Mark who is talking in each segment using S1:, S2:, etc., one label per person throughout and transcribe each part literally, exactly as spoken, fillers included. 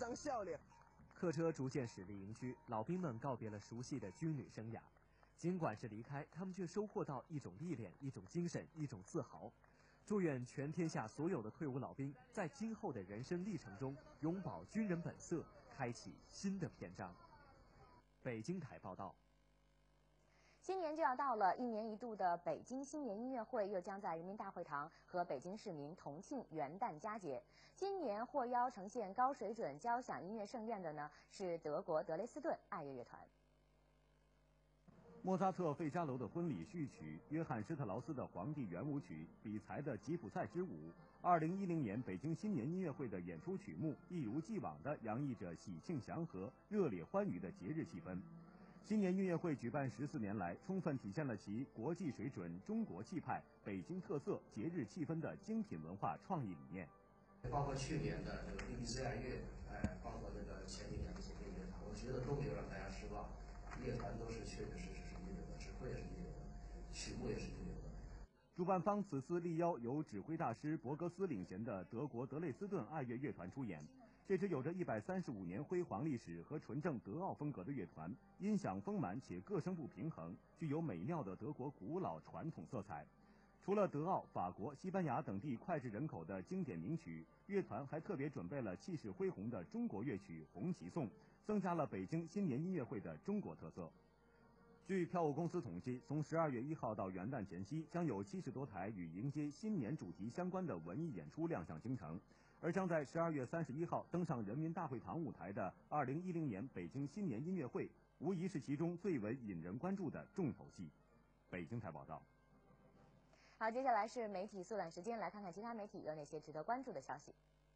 S1: 张笑脸。
S2: 客车逐渐驶离营区，老兵们告别了熟悉的军旅生涯。尽管是离开，他们却收获到一种历练、一种精神、一种自豪。祝愿全天下所有的退伍老兵，在今后的人生历程中，永葆军人本色，开启新的篇章。北京台报道。
S3: 新年就要到了，一年一度的北京新年音乐会又将在人民大会堂和北京市民同庆元旦佳节。今年获邀呈现高水准交响音乐盛宴的呢，是德国德累斯顿爱乐乐团。
S4: 莫扎特《费加罗的婚礼》序曲，约翰施特劳斯的《皇帝圆舞曲》，比才的《吉普赛之舞》。二零一零年北京新年音乐会的演出曲目，一如既往地洋溢着喜庆祥和、热烈欢愉的节日气氛。新年音乐会举办十四年来，充分体现了其国际水准、中国气派、北京特色、节日气氛的精品文化创意理念。
S5: 包括去年的这个 B B C 爱乐，哎，包括那个前几年的国乐团，我觉得都没有让大家失望。乐团都是确确实实是一流的，指挥也是一流的，曲目也是一流的。
S4: 主办方此次力邀由指挥大师伯格斯领衔的德国德累斯顿爱乐乐团出演。这支有着一百三十五年辉煌历史和纯正德奥风格的乐团，音响丰满且各声部平衡，具有美妙的德国古老传统色彩。除了德奥、法国、西班牙等地脍炙人口的经典名曲，乐团还特别准备了气势恢宏的中国乐曲《红旗颂》，增加了北京新年音乐会的中国特色。据票务公司统计，从十二月一号到元旦前夕，将有七十多台与迎接新年主题相关的文艺演出亮相京城。而将在十二月三十一号登上人民大会堂舞台的二零一零年北京新年音乐会，无疑是其中最为引人关注的重头戏。北京台报道。
S3: 好，接下来是媒体速览时间，来看看其他媒体有哪些值得关注的消息。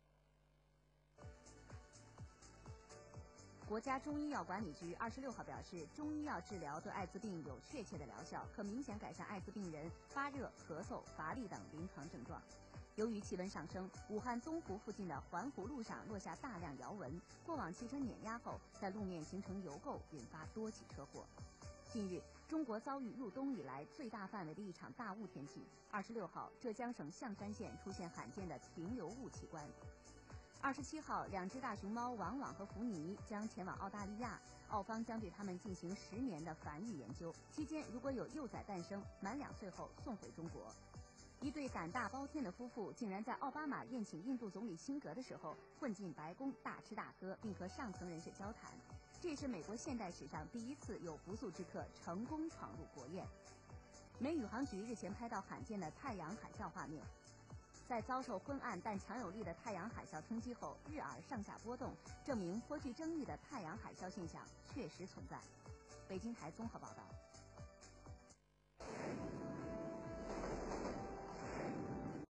S6: 国家中医药管理局二十六号表示，中医药治疗对艾滋病有确切的疗效，可明显改善艾滋病人发热、咳嗽、乏力等临床症状。由于气温上升，武汉东湖附近的环湖路上落下大量摇纹，过往汽车碾压后，在路面形成油垢，引发多起车祸。近日，中国遭遇入冬以来最大范围的一场大雾天气。二十六号，浙江省象山县出现罕见的停留雾奇观。二十七号，两只大熊猫王网和福尼将前往澳大利亚，澳方将对它们进行十年的繁育研究，期间如果有幼崽诞生，满两岁后送回中国。一对胆大包天的夫妇竟然在奥巴马宴请印度总理辛格的时候混进白宫大吃大喝，并和上层人士交谈。这也是美国现代史上第一次有不速之客成功闯入国宴。美宇航局日前拍到罕见的太阳海啸画面，在遭受昏暗但强有力的太阳海啸冲击后，日珥上下波动，证明颇具争议的太阳海啸现象确实存在。北京台综合报道。